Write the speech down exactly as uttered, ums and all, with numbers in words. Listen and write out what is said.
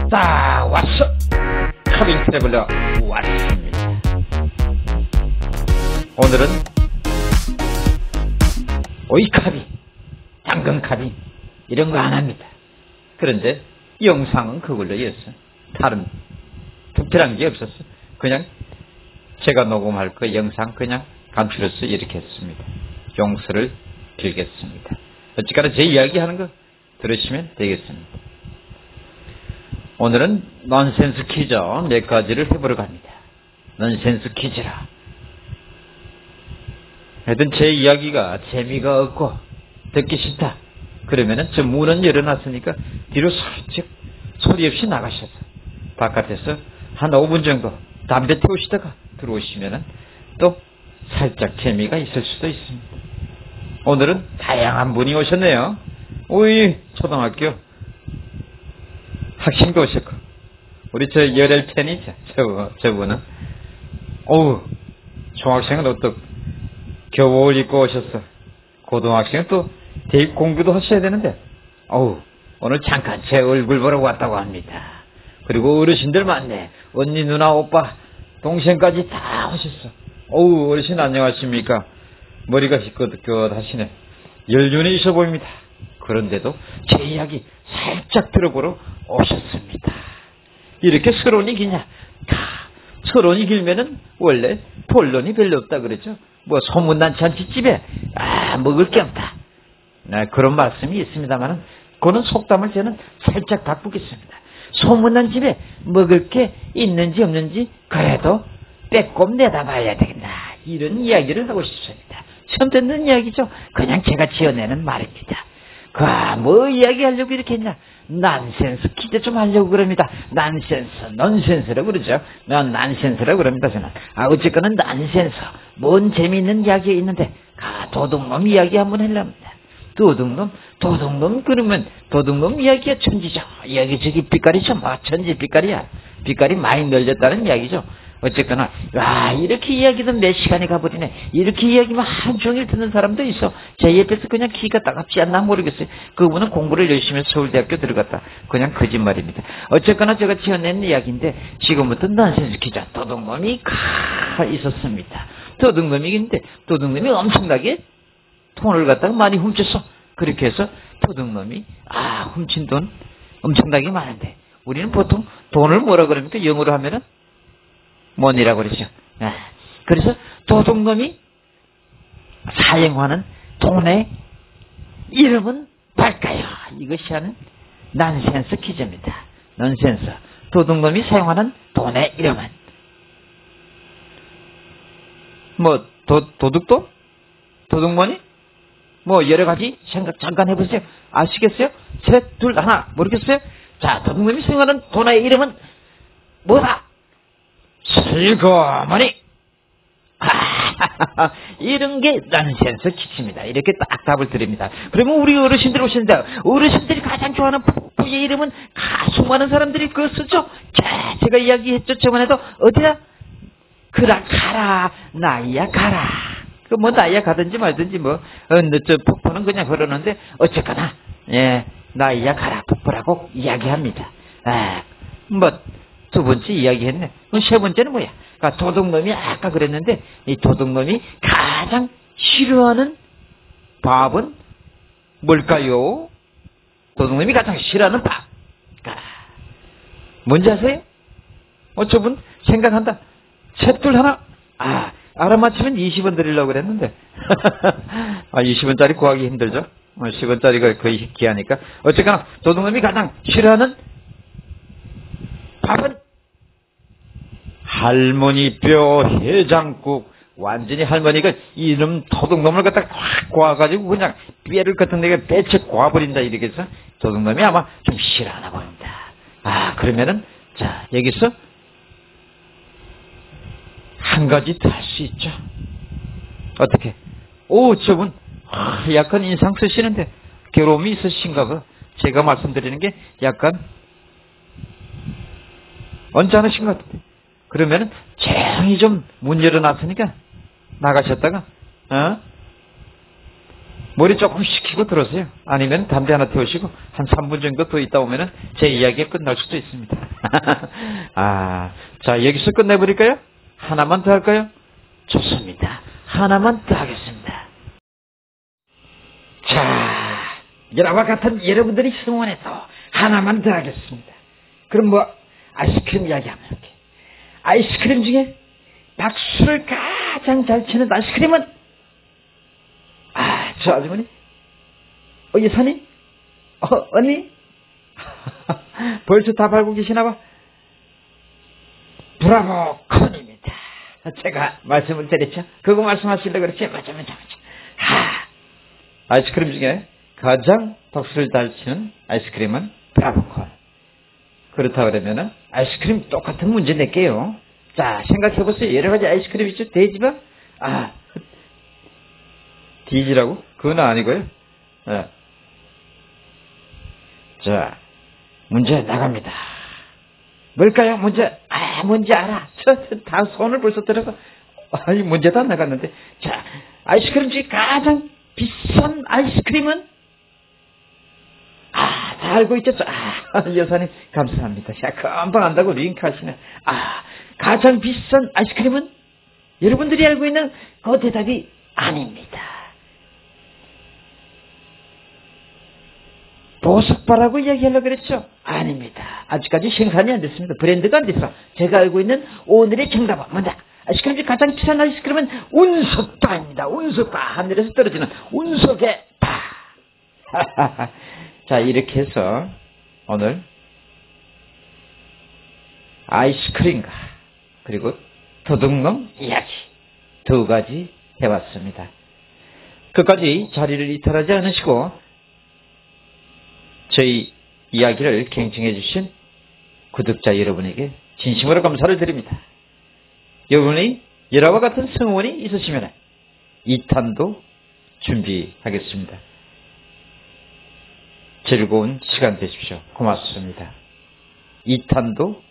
왔다 왔어. 카빙 트래블러 왔습니다. 오늘은 오이카빙, 당근카빙 이런 거 안 합니다. 그런데 영상은 그걸로였어. 다른 특별한 게 없었어. 그냥 제가 녹음할 그 영상 그냥 감출해서 이렇게 했습니다. 용서를 빌겠습니다. 어찌까나 제 이야기하는 거 들으시면 되겠습니다. 오늘은 넌센스 퀴즈 몇 가지를 해보려고 합니다. 넌센스 퀴즈라. 하여튼 제 이야기가 재미가 없고 듣기 싫다. 그러면은 저 문은 열어놨으니까 뒤로 살짝 소리 없이 나가셔서 바깥에서 한 오 분 정도 담배 태우시다가 들어오시면은 또 살짝 재미가 있을 수도 있습니다. 오늘은 다양한 분이 오셨네요. 우리 초등학교 학생도 오셨고, 우리 저 열혈 팬이죠. 저, 저분은. 어우, 중학생은 또 교복을 입고 오셨어. 고등학생은 또 대입 공부도 하셔야 되는데, 어우, 오늘 잠깐 제 얼굴 보러 왔다고 합니다. 그리고 어르신들 많네. 언니, 누나, 오빠, 동생까지 다 오셨어. 어우, 어르신 안녕하십니까? 머리가 희끗희끗 하시네. 연륜이 있어 보입니다. 그런데도 제 이야기 살짝 들어보러 오셨습니다. 이렇게 서론이 기냐? 가, 서론이 길면은 원래 본론이 별로 없다 그러죠. 뭐 소문난 잔치집에 아 먹을 게 없다. 아, 그런 말씀이 있습니다만은 그는 속담을 저는 살짝 바꾸겠습니다. 소문난 집에 먹을 게 있는지 없는지 그래도 빼꼼 내다봐야 되겠다. 이런 이야기를 하고 싶습니다. 처음 듣는 이야기죠. 그냥 제가 지어내는 말입니다. 그, 뭐 이야기하려고 이렇게 했냐? 난센스 퀴즈 좀 하려고 그럽니다. 난센스, 넌센스라고 그러죠. 난 난센스라고 그럽니다, 저는. 아, 어쨌거나 난센스. 뭔 재미있는 이야기 있는데, 아, 도둑놈 이야기 한번 하려합니다. 도둑놈, 도둑놈, 그러면 도둑놈 이야기가 천지죠. 여기저기 빛깔이죠. 뭐, 천지 빛깔이야. 빛깔이 많이 늘렸다는 이야기죠. 어쨌거나, 와, 이렇게 이야기도 몇 시간이 가버리네. 이렇게 이야기만 하루 종일 듣는 사람도 있어. 제 옆에서 그냥 귀가 따갑지 않나 모르겠어요. 그분은 공부를 열심히 해서 서울대학교 들어갔다. 그냥 거짓말입니다. 어쨌거나 제가 지어낸 이야기인데, 지금부터 넌센스 퀴즈. 도둑놈이 가 있었습니다. 도둑놈이긴데, 도둑놈이 엄청나게 돈을 갖다가 많이 훔쳤어. 그렇게 해서 도둑놈이, 아, 훔친 돈 엄청나게 많은데, 우리는 보통 돈을 뭐라 그럽니까? 영어로 하면은? 뭔이라고 그러죠. 아, 그래서 도둑놈이 사용하는 돈의 이름은 뭘까요? 이것이 하는 넌센스 퀴즈입니다. 넌센스. 도둑놈이 사용하는 돈의 이름은 뭐 도, 도둑돈? 도둑머니? 뭐 여러 가지 생각 잠깐 해보세요. 아시겠어요? 셋, 둘, 하나. 모르겠어요? 자, 도둑놈이 사용하는 돈의 이름은 뭐다? 슬그머니. 아, 이런 게 넌센스 퀴즈입니다. 이렇게 딱 답을 드립니다. 그러면 우리 어르신들 오신다. 어르신들이 가장 좋아하는 북부의 이름은 가 수많은 사람들이 그거 쓰죠. 자, 제가 이야기했죠. 저번에도 어디야? 그라 가라 나이야 가라. 그 뭐 나이야 가든지 말든지 뭐 어, 저 북부는 그냥 그러는데 어쨌거나 예 나이야 가라 북부라고 이야기합니다. 아, 뭐 두 번째 이야기했네. 그럼 세 번째는 뭐야? 그러니까 도둑놈이 아까 그랬는데 이 도둑놈이 가장 싫어하는 밥은 뭘까요? 도둑놈이 가장 싫어하는 밥. 아, 뭔지 아세요? 어, 저분 생각한다. 셋둘 하나. 아, 알아맞히면 이십 원 드리려고 그랬는데. 아, 이십 원짜리 구하기 힘들죠? 어, 십 원짜리가 거의 귀하니까. 어쨌거나 도둑놈이 가장 싫어하는 밥은 할머니 뼈 해장국. 완전히 할머니가 이놈 도둑놈을 갖다가 확 구워가지고 그냥 뼈를 같은 데가 배쳐 구워버린다 이렇게 해서 도둑놈이 아마 좀 싫어하나 봅니다. 아, 그러면은 자 여기서 한 가지 더 할 수 있죠. 어떻게? 오, 저분 아, 약간 인상 쓰시는데 괴로움이 있으신가 봐. 제가 말씀드리는 게 약간 언짢으신 것 같아요. 그러면은 조용히 좀 문 열어놨으니까 나가셨다가 어? 머리 조금 식히고 들어오세요. 아니면 담배 하나 태우시고 한 삼 분 정도 더 있다 오면은 제 이야기가 끝날 수도 있습니다. 아, 자, 여기서 끝내버릴까요? 하나만 더 할까요? 좋습니다. 하나만 더 하겠습니다. 자, 여러와 같은 여러분들이 승원해서 하나만 더 하겠습니다. 그럼 뭐, 아이스크림 이야기하면 이렇게. 아이스크림 중에 박수를 가장 잘 치는 아이스크림은, 아, 저 아주머니? 어, 여사님? 어, 언니? 벌써 다 밟고 계시나 봐. 브라보 콘입니다. 제가 말씀을 드렸죠. 그거 말씀하시려고 그랬지. 맞아, 맞아, 맞아. 하, 아이스크림 중에 가장 박수를 잘 치는 아이스크림은 브라보 콘. 그렇다 그러면은 아이스크림 똑같은 문제 낼게요. 자, 생각해보세요. 여러 가지 아이스크림 있죠. 돼지밥? 아, 디지라고? 그건 아니고요. 네. 자, 문제 나갑니다. 뭘까요? 문제, 아, 뭔지 알아. 저, 다 손을 벌써 들어서, 아니, 문제 다 나갔는데. 자, 아이스크림 중에 가장 비싼 아이스크림은? 아, 다 알고 있죠? 아, 여사님, 감사합니다. 야, 금방 안다고 링크 하시네. 아, 가장 비싼 아이스크림은? 여러분들이 알고 있는 그 대답이 아닙니다. 보석바라고 이야기하려고 그랬죠? 아닙니다. 아직까지 생산이 안 됐습니다. 브랜드가 안 됐어. 제가 알고 있는 오늘의 정답은 뭐냐? 아이스크림 중 가장 비싼 아이스크림은 운석바입니다. 운석바. 하늘에서 떨어지는 운석의 바. 자, 이렇게 해서 오늘 아이스크림과 그리고 도둑놈 이야기 두 가지 해봤습니다. 끝까지 자리를 이탈하지 않으시고 저희 이야기를 경청해 주신 구독자 여러분에게 진심으로 감사를 드립니다. 여러분이 여러와 같은 성원이 있으시면 이 탄도 준비하겠습니다. 즐거운 시간 되십시오. 고맙습니다. 이 탄도